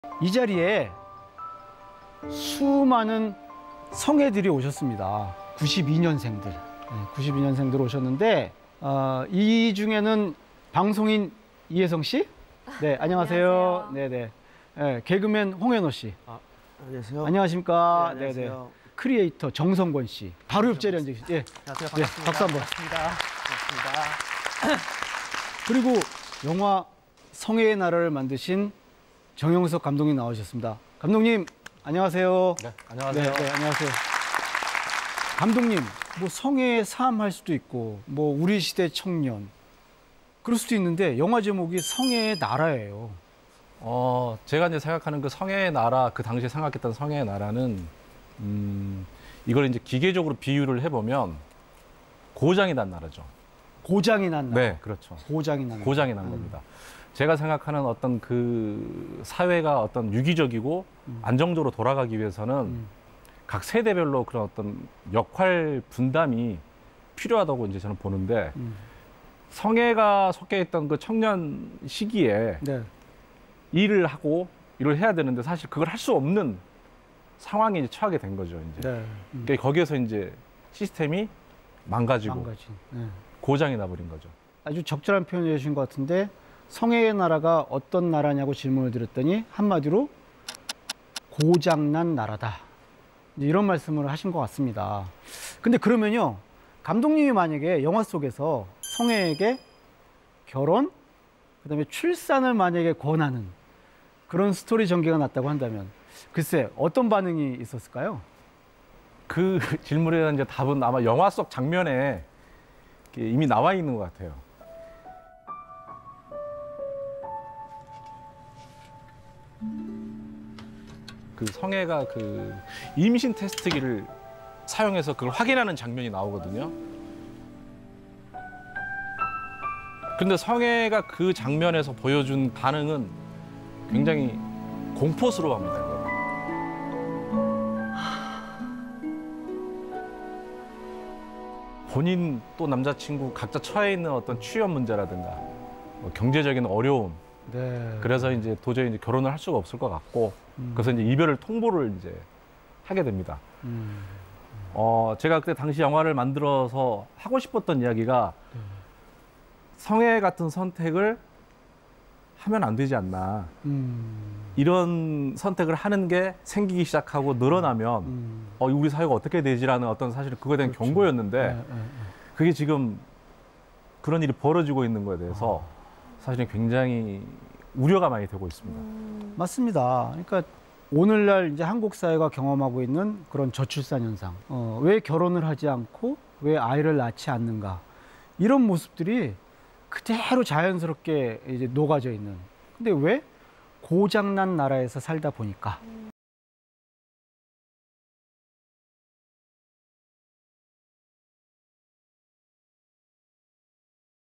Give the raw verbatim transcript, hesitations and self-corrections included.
이 자리에 수많은 성애들이 오셨습니다. 구십이 년생들. 네, 구십이 년생들 오셨는데 어, 이 중에는 방송인 이혜성 씨? 네, 안녕하세요. 안녕하세요. 네네. 네, 개그맨 홍현호 씨. 아, 안녕하세요. 안녕하십니까? 네, 안녕하세요. 네네. 크리에이터 정성권 씨. 바로 옆자리에 앉으시 예. 안녕하세요. 네, 반갑습니다. 박수 한번. 반갑습니다. 반갑습니다. 그리고 영화 성애의 나라를 만드신 정영석 감독님 나오셨습니다. 감독님, 안녕하세요. 네, 안녕하세요. 네, 네, 안녕하세요. 감독님, 뭐 성애의 삶 할 수도 있고, 뭐 우리 시대 청년, 그럴 수도 있는데 영화 제목이 성애의 나라예요. 어, 제가 이제 생각하는 그 성애의 나라, 그 당시에 생각했던 성애의 나라는, 음, 이걸 이제 기계적으로 비유를 해보면 고장이 난 나라죠. 고장이 난 나라. 네, 그렇죠. 고장이 난 나라. 고장이 난 음. 겁니다. 제가 생각하는 어떤 그 사회가 어떤 유기적이고 음. 안정적으로 돌아가기 위해서는 음. 각 세대별로 그런 어떤 역할 분담이 필요하다고 이제 저는 보는데 음. 성애가 섞여 있던 그 청년 시기에 네. 일을 하고 일을 해야 되는데 사실 그걸 할 수 없는 상황에 이제 처하게 된 거죠. 이제 네. 음. 그러니까 거기에서 이제 시스템이 망가지고 망가진. 네. 고장이 나버린 거죠. 아주 적절한 표현을 해주신 것 같은데 성애의 나라가 어떤 나라냐고 질문을 드렸더니 한마디로 고장난 나라다. 이제 이런 말씀을 하신 것 같습니다. 근데 그러면요, 감독님이 만약에 영화 속에서 성애에게 결혼, 그다음에 출산을 만약에 권하는 그런 스토리 전개가 났다고 한다면 글쎄 어떤 반응이 있었을까요? 그 질문에 대한 이제 답은 아마 영화 속 장면에 이미 나와 있는 것 같아요. 그 성애가 그 임신 테스트기를 사용해서 그걸 확인하는 장면이 나오거든요. 근데 성애가 그 장면에서 보여준 반응은 굉장히 공포스러워합니다. 그걸. 본인 또 남자친구 각자 처해 있는 어떤 취업 문제라든가 뭐 경제적인 어려움, 네. 그래서 이제 도저히 이제 결혼을 할 수가 없을 것 같고 음. 그래서 이제 이별을 통보를 이제 하게 됩니다. 음. 어, 제가 그때 당시 영화를 만들어서 하고 싶었던 이야기가 성애 같은 선택을 하면 안 되지 않나. 음. 이런 선택을 하는 게 생기기 시작하고 늘어나면 음. 어, 우리 사회가 어떻게 되지라는 어떤 사실 그거에 대한 그렇죠. 경고였는데 네, 네, 네. 그게 지금 그런 일이 벌어지고 있는 거에 대해서 사실은 굉장히 우려가 많이 되고 있습니다. 음. 맞습니다. 그러니까 오늘날 이제 한국 사회가 경험하고 있는 그런 저출산 현상, 어, 왜 결혼을 하지 않고 왜 아이를 낳지 않는가, 이런 모습들이 그대로 자연스럽게 이제 녹아져 있는. 근데 왜 고장난 나라에서 살다 보니까